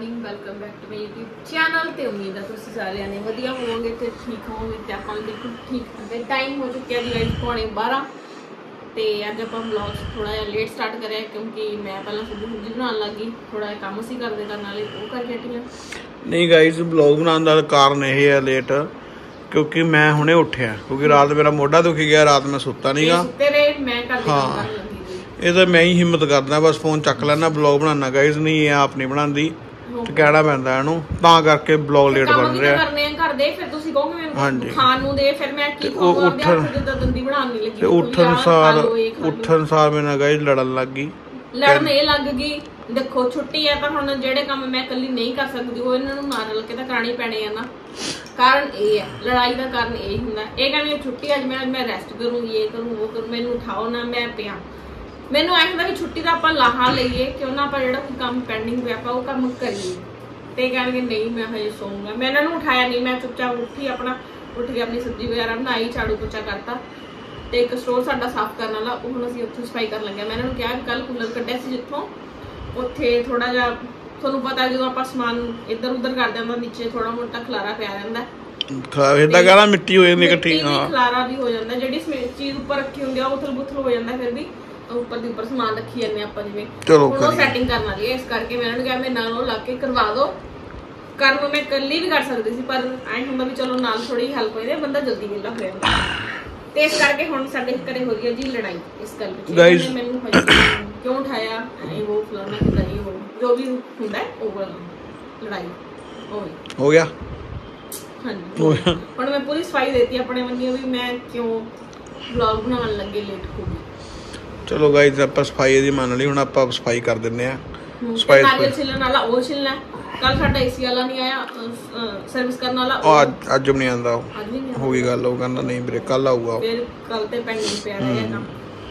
Morning welcome back to my YouTube channel. तो उम्मीद है तुम सारे ने वधिया होवोगे तो ठीक होवोगे। तो आप बिल्कुल ठीक है। टाइम हो चुका जी 11:15 तो अज आप ब्लॉग थोड़ा जिहा लेट स्टार्ट करें क्योंकि मैं पहला सब्जी सुब्जी बनाने लग गई। थोड़ा जिहा काम सी करते करने वाले वो करके हटी हाँ। नहीं गाइस ब्लॉग बनाने का कारण यह है लेट क्योंकि मैं हुणे उठिया क्योंकि रात मेरा मोढा दुखी गया, रात मैं सुता नहीं गा। हाँ ये तो मैं ही हिम्मत करदा बस फोन चक लेना ब्लॉग बनाना गाइस, नहीं ये आप नहीं बनाती तो कहना पैंदा इहनूं तां करके ब्लॉग लेट बन रहा। हाँ जी उठन सार मेरे गाइस लड़न लग गई। लड़न ये लग गई देखो छुट्टी है तो हुण जेडे काम मैं कल्ली नहीं कर सकती वो इन्हां नूं नाल के तो कराने पैणे आ ना। कारण ये है लड़ाई का कारण यही हुंदा ये कहंदे छुट्टी अज मैं रेस्ट करूँ ये करूँ वो करूँ मैनूं उठाओ ना मैं पिया। मैनूं ऐ हुंदा भी छुट्टी दा आपां लाहा लईए क्यों ना आपां जेहड़ा कोई काम पेंडिंग पिया आपां वो काम करिए। ते कहणगे नहीं मैं हजे सोऊंगा। मैं इन्हां नूं उठाया नहीं, मैं चुपचाप उठी अपना उठ के अपनी सब्जी वगैरह बनाई, झाड़ू पोछा करता ते एक स्टोर साडा साफ करन वाला वो हुण असीं उत्थे सफाई कर लगे। मैं इन्हां नूं कहा कल कूलर कड्ढिया सी जिੱਥੋਂ ਉੱਥੇ थोड़ा जिहा ਤੁਹਾਨੂੰ पता ਜਦੋਂ ਆਪਾਂ ਸਮਾਨ ਇੱਧਰ ਉੱਧਰ ਕਰਦੇ ਆਂ ਤਾਂ ਨੀਚੇ ਥੋੜਾ ਮੋਟਾ ਖਲਾਰਾ ਪਿਆ ਰਹਿੰਦਾ ਇਹਦਾ ਕਹਣਾ ਮਿੱਟੀ ਹੋ ਜਾਂਦੀ ਇਕੱਠੀ। ਹਾਂ ਖਲਾਰਾ ਵੀ ਹੋ ਜਾਂਦਾ ਜਿਹੜੀ ਚੀਜ਼ ਉੱਪਰ ਰੱਖੀ ਹੁੰਦੀ ਆ ਉਥਲ ਬੁਥਲ ਹੋ ਜਾਂਦਾ ਫਿਰ ਵੀ ਉੱਪਰ ਦੀ ਉੱਪਰ ਸਮਾਨ ਰੱਖੀ ਜਾਂਦੇ ਆਪਾਂ ਜਿਵੇਂ ਉਹ ਸੈਟਿੰਗ ਕਰਨ ਵਾਲੀ ਹੈ। ਇਸ ਕਰਕੇ ਮੈਂ ਇਹਨਾਂ ਨੂੰ ਕਿਹਾ ਮੇਰੇ ਨਾਲ ਉਹ ਲਾ ਕੇ ਕਰਵਾ ਦਿਓ। ਕਰਨ ਨੂੰ ਮੈਂ ਇਕੱਲੀ ਵੀ ਕਰ ਸਕਦੀ ਸੀ ਪਰ ਐਂ ਹੁੰਦਾ ਵੀ ਚਲੋ ਨਾਲ ਥੋੜੀ ਹੈਲਪ ਹੋ ਜਾਂਦੀ ਬੰਦਾ ਜਲਦੀ ਵਿਹਲਾ ਹੋ ਜਾਂਦਾ। ਤੇ ਇਸ ਕਰਕੇ ਹੁਣ ਸਾਡੇ ਘਰੇ ਹੋ ਗਈ ਜੀ ਲੜਾਈ ਇਸ ਗੱਲ ਵਿੱਚ। ਮੈਨੂੰ क्यों उठाया वो फलाना नहीं वो जो भी होता है वो लड़ाई हो गया। हाँ जी और मैं पूरी सफाई देती अपने बंदी भी मैं क्यों ब्लॉग बनाने लगे लेट हो गई। चलो गाइस आप सफाई दी मान ली हुण आप सफाई कर दिंदे आ। सफाई नारियल छिलण वाला वो छिलना कल साडा एसी वाला नहीं आया सर्विस करने वाला अज भी नहीं आंदा हो गई गल वो कहंदा नहीं वीरे कल आऊगा फिर कल ते पेंडिंग पिया रहेगा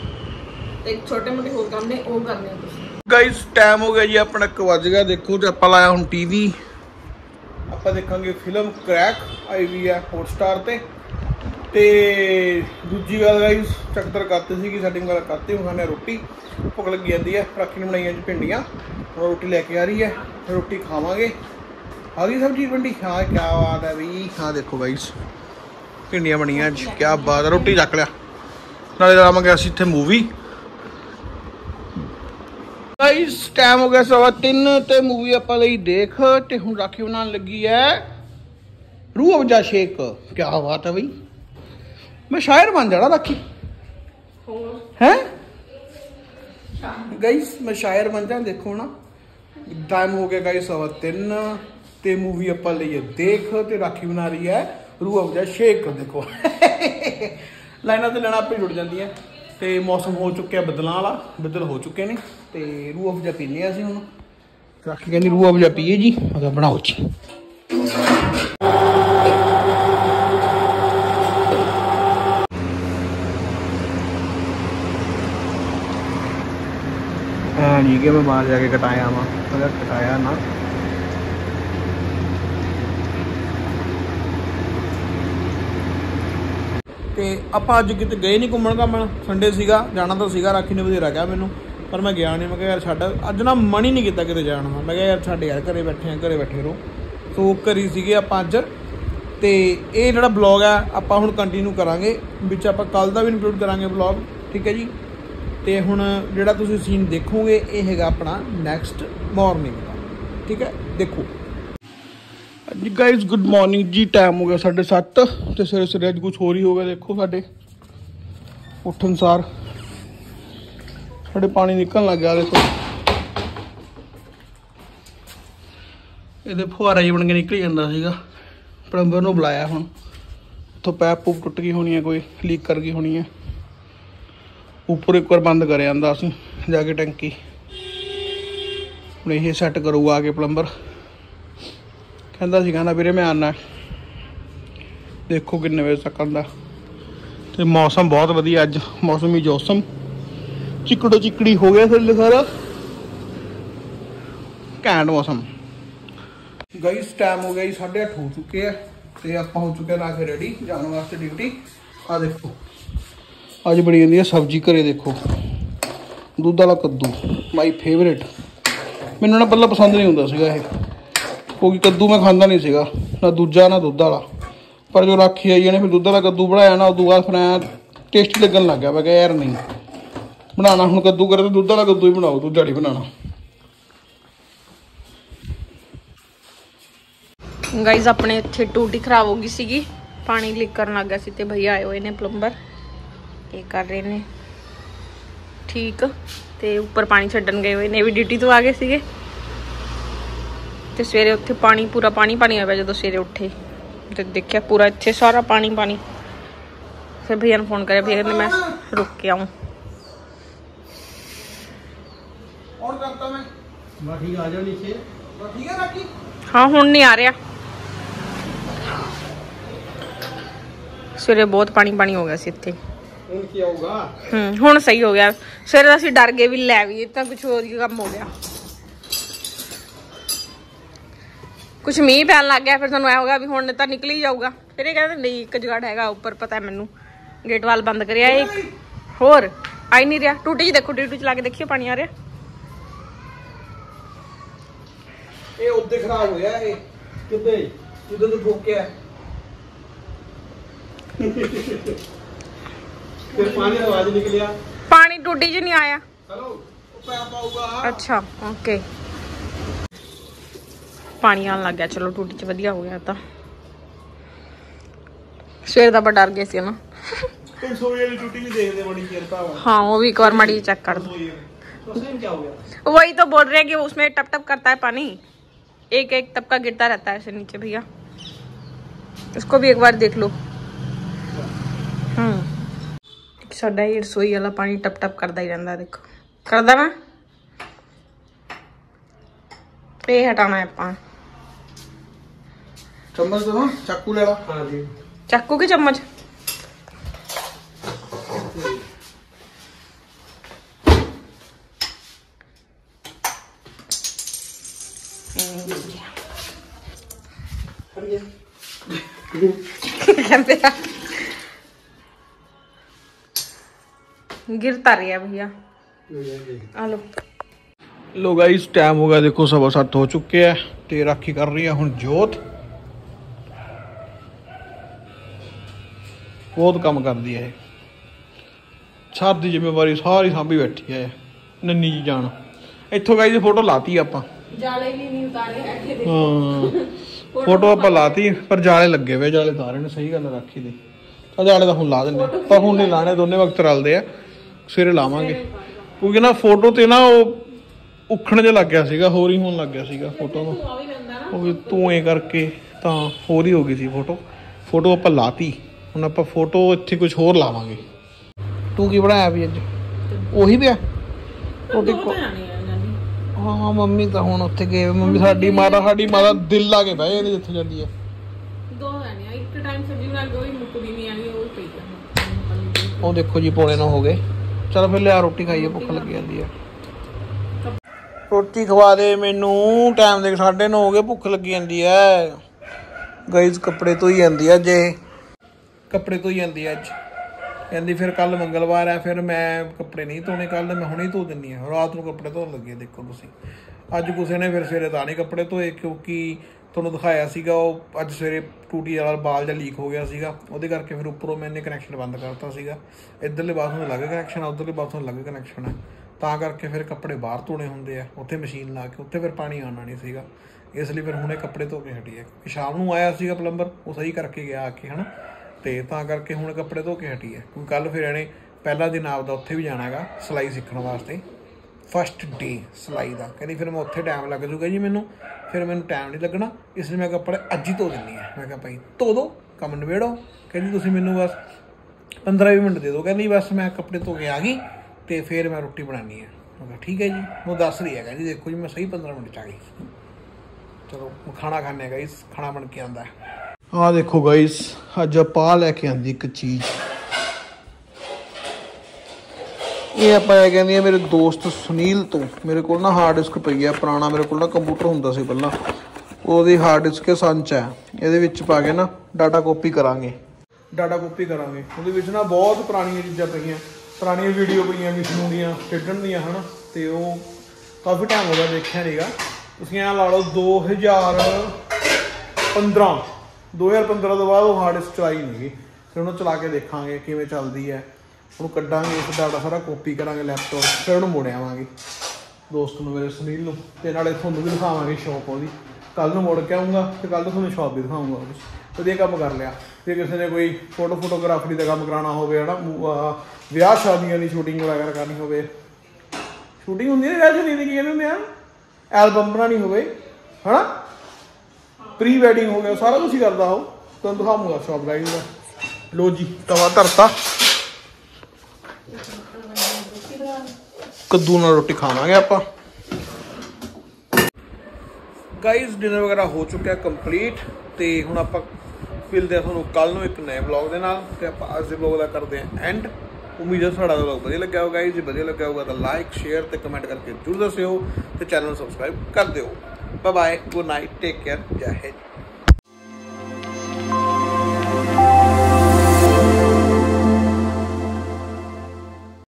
एक छोटे मोटे होर काम ने वो करने गाइस टाइम हो गया जी अपना 1 बज गया। देखो ते आपां लाया हुण टीवी आपां देखांगे फिल्म क्रैक आई हुई है हॉटस्टार ते दूजी गल गाइस चक्कर करते सी कि साडी गल करते हुण खाने रोटी भुख लगी जाती है। राखी ने बनाई अज भिंडियां और रोटी लैके आ रही है रोटी खावांगे। आ गई सब्जी भिंडी हाँ क्या बात है बी। हाँ देखो गाइस भिंडियां बनियां अज क्या बात है। रोटी चक लिया नाले लावांगे असीं इत्थे मूवी। गाइस टाइम हो गया 3:15 ते मूवी आपां लई देख ते हुण राखी बनाउण लगी है रूह अफ़ज़ा शेक। क्या बात है बई मैं शायर बन जाना राखी हैं गाइस मैं शायर बन जा। देखो ना टाइम हो गया गाइस 3:15 ते मूवी आपां लई है देख ते राखी बना रही है रूह अफ़ज़ा शेक। देखो लाइनां ते लाइनां आपे जुड़ जांदियां ते मौसम हो चुका है बदलों वाला बदल हो चुके हैं तो रूह अफ़ज़ा पीने असीं हुण राखी कहंदी रूह अफ़ज़ा पीए जी अगर बनाओ जी। नहीं कि मैं बाहर जाके कटाया वहाँ अगर कटाया ना ਤੇ ਆਪਾਂ ਅੱਜ ਕਿਤੇ ਗਏ ਨਹੀਂ ਘੁੰਮਣ ਘਾਮਣ। ਸੰਡੇ ਸੀਗਾ ਜਾਣਾ ਤਾਂ ਸੀਗਾ ਰਾਖੀ ਨੇ ਬਥੇਰਾ ਕਿਹਾ ਮੈਨੂੰ ਪਰ ਮੈਂ ਗਿਆ ਨਹੀਂ। ਮੈਂ ਕਿਹਾ ਯਾਰ ਛੱਡ ਅੱਜ ਨਾ ਮਨ ਹੀ ਨਹੀਂ ਕੀਤਾ ਕਿਤੇ ਜਾਣ ਦਾ। ਮੈਂ ਕਿਹਾ ਯਾਰ ਛੱਡ ਯਾਰ ਘਰੇ ਬੈਠੇ ਰਹੋ ਸੋ ਘਰੀ ਸੀਗੇ ਆਪਾਂ ਅੱਜ। ਤੇ ਇਹ ਜਿਹੜਾ ਬਲੌਗ ਹੈ ਆਪਾਂ ਹੁਣ ਕੰਟੀਨਿਊ ਕਰਾਂਗੇ ਵਿੱਚ ਆਪਾਂ ਕੱਲ ਦਾ ਵੀ ਇਨਕਲੂਡ ਕਰਾਂਗੇ ਬਲੌਗ ਠੀਕ ਹੈ ਜੀ। ਤੇ ਹੁਣ ਜਿਹੜਾ ਤੁਸੀਂ ਸੀਨ ਦੇਖੋਗੇ ਇਹ ਹੈਗਾ ਆਪਣਾ ਨੈਕਸਟ ਮਾਰਨਿੰਗ ਦਾ ਠੀਕ ਹੈ। ਦੇਖੋ जी गाइस गुड मॉर्निंग जी। टाइम हो गया 7:30 तो सवेरे सवेरे अज कुछ होर ही हो गया। देखो साडे उठन सार साडे पानी निकलण लग गया। देखो ये फुहारा जी बन के निकली जाता सीगा। प्लंबर नूं बुलाया हुण उतों पैप पूप टुट गई होनी है कोई लीक कर गई होनी है उपर एक बार बंद कर आंदा असीं जाके टंकी हुण ये सैट करूगा आके प्लंबर कहता वीरे मैं आना। देखो किन्ने बजे तक आंदा ते मौसम बहुत वधिया अज मौसम ही जोसम चिकड़ो चिकड़ी हो गया थल्ले सारा घैंट मौसम। गाइस टाइम हो गया जी 8:30 हो चुके हैं तो आप हो चुके ला के रेडी जाने वास्ते ड्यूटी। आ देखो अज बड़ी जाती है सब्जी घरे। देखो दुध वाला कद्दू माई फेवरेट मैनूं ना पहला पसंद नहीं होंदा सीगा ये क्योंकि कद्दू मैं खांदा नहीं सीगा ना दूजा ना दुध वाला पर जो राखी आई ने फिर दुध वाला कद्दू बनाया ना उदू बाद फिर टेस्टी लगन लग गया मैं कहा यार नहीं बनाना हुण कद्दू करे तो दुध वाला कद्दू ही बनाओ दूजा नहीं बनाना। गाइज अपने इत्थे टूटी खराब हो गई सीगी पानी लीक करन लग गया सी ते भैया आए हुए ने प्लम्बर ये कर रहे ने ठीक ते ऊपर पानी छड्डन गए हुए ने भी ड्यूटी तो आ गए सीगे ते सवेरे उत्थे पानी पूरा पानी पानी आ गया जो सवेरे उठे तो देखिया पूरा इत्थे सारा पानी पानी फिर भैया ने फोन करे भैया कहते मैं रुक के आऊँ और करता मैं ठीक आ जाओ नीचे ठीक है राखी हाँ हुण नहीं आ रहा सवेरे बहुत पानी पानी हो गया सी इत्थे हुण सही हो गया सवेरे असीं डर गए भी लै भी तां कुछ होर ही काम हो गया कुछ मीह पैन लग गया फिर तुहानूं ऐ होगा भी हुण तां निकल ही जाऊगा फिर ये कहते नहीं एक जुगाड़ हैगा उपर पता है मैनूं गेट वाल बंद करिया एक होर आई नहीं रहा टूटी जी देखो टूटी चला के देखियो पानी आ रहा ये उद्दे खराब हो गया ये किदे किदे तो ठोकिया फिर पानी आवाज निकलिया पानी टूटी जी नहीं आया हेलो पैप आऊगा अच्छा ओके पानी आन लग गया चलो टूटी च वधिया हो गया तो सवेर दा डर गए सी ना टूटी भी देखते बड़ी चेर हाँ वो भी एक बार माड़ी चेक कर दो क्या हो गया वही तो बोल रहे हैं कि उसमें टप टप करता है पानी एक एक टपका गिरता रहता है ऐसे नीचे भैया इसको भी एक बार देख लो साडा ही रसोई वाला पानी टप टप करता ही रहता देखो करदा मैं पे हटाना है पानी चम्मच दो चाकू ले ला हाँ जी चाकू की चम्मच गिरता रहा भैया आलो लो गाइस टाइम हो गया देखो 7:15 हो चुके हैं ते राखी कर रही है हुण जोत बहुत काम कर दी है छत की जिम्मेवारी सारी सांभी बैठी है नन्नी जी जान इत्थों गाइस फोटो लाती आपां जाले भी नहीं उतारे हाँ फोटो आप लाती पर जाले लगे हुए जाले उतारे ने सही गल राखी दी जाले तो हुण ला देने पर हुण नहीं लाने दोनों वक्त रलते हैं सवेरे लावांगे क्योंकि ना फोटो ते ना वो उखण जिहा लग गया सीगा होर ही होण लग गया सीगा फोटो में धुएं करके तां होर ही हो गई सी फोटो आपां लाती हुण आपां फोटो इत्थे कुछ होर लावांगे। तू की बनाया भी अज ਉਹੀ ਪਿਆ रोटी हाँ मम्मी तो हुण उत्थे गए मम्मी साडी माता दिल ला के बह जिथे जाती है ਉਹ देखो जी 8:45 हो गए चलो फिर लिया रोटी खाइए भुख लगी जाती है रोटी खवा दे मैनू टाइम देख 9:30 हो गए भुख लगी जाती है गाइस कपड़े धोई जाती है जे कपड़े धोई जाती है अज कहती फिर कल मंगलवार है फिर मैं कपड़े नहीं धोने कल मैं हुणे धो दिनी है रात को कपड़े धोन लगे देखो तुसीं अज किसी ने फिर सवेरे तां नहीं कपड़े धोए क्योंकि तुहानूं दिखाया सीगा वो अज सवेरे टूटी वाला बाल जिहा लीक हो गया सीगा उहदे करके फिर उपरों मैंने कनैक्शन बंद करता सीगा इधरले बाथरूम अलग कनैक्शन है उधरले बाथरूम अलग कनैक्शन है तां करके फिर कपड़े बाहर धोने हुंदे आ उत्थे मशीन ला के उत्थे फिर पानी आना नहीं सीगा इसलिए फिर हुणे कपड़े धो के हटी है शाम नूं आया सीगा प्लंबर वो सही करके गया आके है ना तो तां करके हुण कपड़े धो के हटी है क्योंकि कल फिर इहने पहला दिन आपदा उत्थे भी जाना है सिलाई सीखण वास्ते फस्ट डे सिलाई का कहती फिर मैं उत्थे टाइम लग जूगा जी मैनू फिर मैनू टाइम नहीं लगना इसलिए मैं कपड़े अज ही धो दिनी है मैं कहा भाई धो दो कम नवेड़ो कहती तुसीं मैनू बस 15-20 मिनट दे दो कहती बस मैं कपड़े धो के आ गई तो फिर मैं रोटी बनानी है मैं कहा ठीक है जी मैं दस रही है जी देखो जी मैं सही 15 मिनट आ गई चलो खाना खाने गाइस खाना बन के आंदा है हाँ देखो गाइस अज पा लैके आंदी एक चीज़ ये ਆਪਾਂ ਕਹਿੰਦੀ ਆ ਮੇਰੇ ਦੋਸਤ ਸੁਨੀਲ ਤੋਂ ਮੇਰੇ ਕੋਲ ਨਾ ਹਾਰਡ ਡਿਸਕ ਪਈ ਆ ਪੁਰਾਣਾ ਮੇਰੇ ਕੋਲ ਨਾ ਕੰਪਿਊਟਰ ਹੁੰਦਾ ਸੀ ਪਹਿਲਾਂ ਉਹਦੀ ਹਾਰਡ ਡਿਸਕ ਕੇ ਸੰਚ ਹੈ ਇਹਦੇ ਵਿੱਚ ਪਾ ਕੇ ਨਾ ਡਾਟਾ ਕਾਪੀ ਕਰਾਂਗੇ ਉਹਦੇ ਵਿੱਚ ਨਾ ਬਹੁਤ ਪੁਰਾਣੀਆਂ ਚੀਜ਼ਾਂ ਪਈਆਂ ਪੁਰਾਣੀਆਂ ਵੀਡੀਓ ਪਈਆਂ ਵਿਸ਼ਨੂੰ ਦੀਆਂ ਖੇਡਣ ਦੀਆਂ ਹਨ ਤੇ ਉਹ ਕਾਫੀ ਟਾਈਮ ਹੋ ਗਿਆ ਦੇਖਿਆ ਨਹੀਂਗਾ ਤੁਸੀਂ ਐਂ ਲਾ ਲਓ 2015 ਤੋਂ ਬਾਅਦ ਉਹ ਹਾਰਡ ਡਿਸਕ ਚਲਾਈ ਨਹੀਂ ਗਈ। ਫਿਰ ਉਹਨੂੰ ਚਲਾ ਕੇ ਦੇਖਾਂਗੇ ਕਿਵੇਂ ਚੱਲਦੀ ਹੈ, ਉਹਨੂੰ ਕੱਢਾਂਗੇ, ਫਿਰ ਡਾਟਾ ਸਾਰਾ ਕਾਪੀ ਕਰਾਂਗੇ ਲੈਪਟਾਪ, ਫਿਰ ਉਹਨੂੰ ਮੋੜ ਆਵਾਂਗੇ ਦੋਸਤ ਨੂੰ ਮੇਰੇ ਸੁਨੀਲ ਨੂੰ, ਅਤੇ ਨਾਲੇ ਤੁਹਾਨੂੰ ਵੀ ਦਿਖਾਵਾਂਗੇ ਸ਼ੌਪ ਉਹਦੀ। ਕੱਲ੍ਹ ਨੂੰ ਮੁੜ ਕੇ ਆਊਂਗਾ ਅਤੇ ਕੱਲ੍ਹ ਨੂੰ ਤੁਹਾਨੂੰ ਸ਼ੌਪ ਵੀ ਦਿਖਾਊਂਗਾ। ਵਧੀਆ ਕੰਮ ਕਰ ਲਿਆ। ਜੇ ਕਿਸੇ ਨੇ ਕੋਈ ਫੋਟੋਗ੍ਰਾਫਰੀ ਦਾ ਕੰਮ ਕਰਾਉਣਾ ਹੋਵੇ ਹੈ ਨਾ, ਵਿਆਹ ਸ਼ਾਦੀਆਂ ਦੀ ਸ਼ੂਟਿੰਗ ਵਗੈਰਾ ਕਰਨੀ ਹੋਵੇ, ਸ਼ੂਟਿੰਗ ਹੁੰਦੀ ਹੈ ਵਿਆਹ ਸ਼ਾਦੀ ਦੀ, ਕੀ ਕਹਿੰਦੇ ਹੁੰਦੇ ਆ, ਐਲਬਮ ਬਣਾਉਣੀ ਹੋਵੇ ਹੈ ਨਾ, ਪ੍ਰੀ ਵੈਡਿੰਗ ਹੋ ਗਿਆ, ਸਾਰਾ ਕੁਛ ਹੀ ਕਰਦਾ ਉਹ। ਤੁਹਾਨੂੰ ਦਿਖਾਊਂਗਾ ਸ਼ੌਪ ਗਾਈਜ਼ ਦਾ। ਲੋ ਜੀ ਤਵਾ ਧਰਤਾ, ਕੱਦੂ ਨਾਲ ਰੋਟੀ ਖਾਵਾਂਗੇ ਆਪਾਂ ਗਾਈਜ਼। ਡਿਨਰ ਵਗੈਰਾ ਹੋ ਚੁੱਕਿਆ ਕੰਪਲੀਟ, ਤੇ ਹੁਣ ਆਪਾਂ ਮਿਲਦੇ ਹਾਂ ਤੁਹਾਨੂੰ ਕੱਲ੍ਹ ਨੂੰ ਇੱਕ ਨਵੇਂ ਵਲੌਗ ਦੇ ਨਾਲ। ਤੇ ਆਪਾਂ ਅੱਜ ਦੇ ਵਲੌਗ ਦਾ ਕਰਦੇ ਹਾਂ ਐਂਡ। ਉਮੀਦ ਹੈ ਤੁਹਾਡਾ ਵਲੌਗ ਵਧੀਆ ਲੱਗਿਆ ਹੋਊਗਾ ਗਾਈਜ਼। ਜੇ ਵਧੀਆ ਲੱਗਿਆ ਹੋਊਗਾ ਤਾਂ ਲਾਈਕ ਸ਼ੇਅਰ ਤੇ ਕਮੈਂਟ ਕਰਕੇ ਜ਼ਰੂਰ ਦੱਸਿਓ, ਤੇ ਚੈਨਲ ਨੂੰ ਸਬਸਕ੍ਰਾਈਬ ਕਰ ਦਿਓ। Bye bye, good night, take care, ਜੈ ਹਿੰਦ।